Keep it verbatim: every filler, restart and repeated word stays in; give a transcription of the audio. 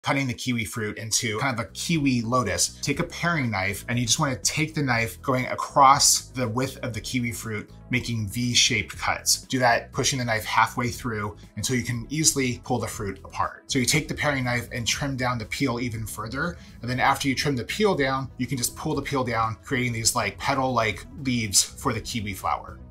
cutting the kiwi fruit into kind of a kiwi lotus, take a paring knife and you just want to take the knife going across the width of the kiwi fruit, making V-shaped cuts. Do that, pushing the knife halfway through until you can easily pull the fruit apart. So you take the paring knife and trim down the peel even further. And then after you trim the peel down, you can just pull the peel down, creating these like petal-like leaves for the kiwi flower.